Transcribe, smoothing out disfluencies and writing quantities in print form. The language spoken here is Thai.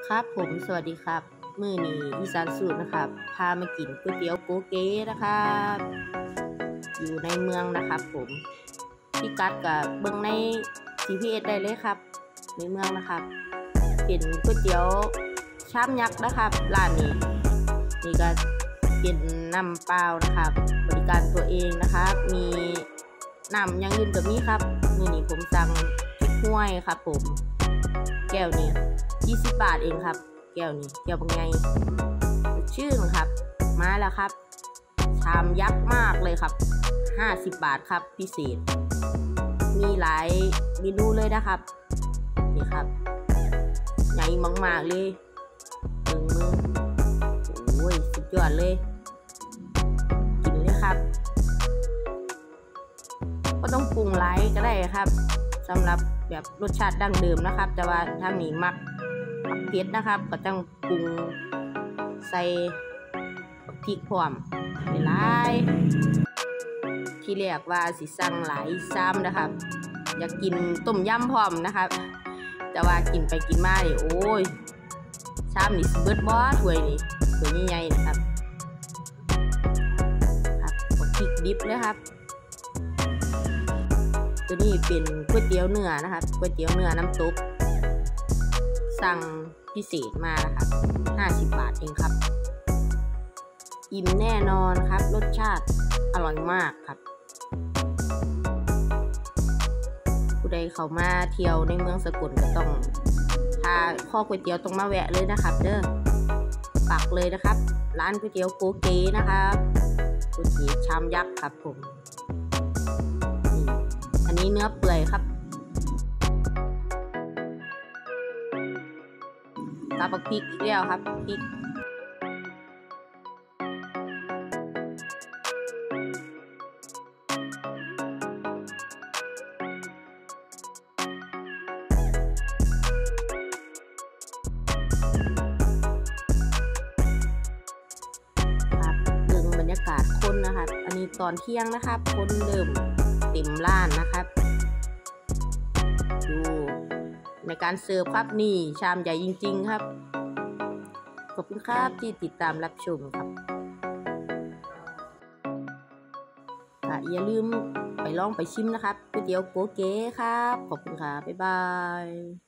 ครับผมสวัสดีครับมื้อนี้อีสานสูตรนะครับพามากินก๋วยเตี๋ยวโกเก๋นะครับอยู่ในเมืองนะครับผมพิกัดกับเบิ่งใน GPS ได้เลยครับในเมืองนะครับเป็นก๋วยเตี๋ยวชามยักษ์นะครับร้านนี้นี่ก็เป็นน้ำเปล่านะครับบริการตัวเองนะครับมีน้ำอย่างอื่นก็มีครับมื้อนี้ผมสั่งพริกห้วยครับผมแก้วนี้20 บาทเองครับแก้วนี้แก้วบางไงชื่อครับมาแล้วครับชามยักษ์มากเลยครับ50 บาทครับพิเศษมีหลายเมนูเลยนะครับนี่ครับใหญ่มากๆเลยมือโอ้ยสุดยอดเลยกินเลยครับก็ต้องปรุงหลายก็ได้ครับสำหรับแบบรสชาติดั้งเดิมนะครับแต่ว่าทางนี้มักเผ็ดนะครับก็ต้องปรุงใส่พริกพร้อมหลายที่เรียกว่าสิสั่งหลายซ้ำนะครับอยากกินต้มยำพร้อมนะครับแต่ว่ากินไปกินมาเนี่ยโอ้ยซ้ำนี่เบิดบ่ถ้วยนี่ถ้วยใหญ่ๆนะครับพริกดิบเลยครับตัวนี้เป็นก๋วยเตี๋ยวเนื้อนะครับก๋วยเตี๋ยวเนื้อน้ำซุปสั่งพิเศษมานะครับ50 บาทเองครับอิ่มแน่นอนครับรสชาติอร่อยมากครับผู้ใดเข้ามาเที่ยวในเมืองสกลก็ต้องถ้าข้อก๋วยเตี๋ยวต้องมาแวะเลยนะครับเด้อปักเลยนะครับร้านก๋วยเตี๋ยวโกเก๋นะครับก๋วยเตี๋ยวชามยักษ์ครับผมอันนี้เนื้อเปื่อยครับตาปักพริกอีกแล้วครับพริกดึงบรรยากาศคนนะครับอันนี้ตอนเที่ยงนะครับคนเริ่มเต็มร้านนะครับดูในการเสิร์ฟครับนี่ชามใหญ่จริงๆครับขอบคุณครับที่ติดตามรับชมครับอย่าลืมไปลองไปชิมนะครับก๋วยเตี๋ยวโกเก๋ครับขอบคุณค่ะบ๊ายบาย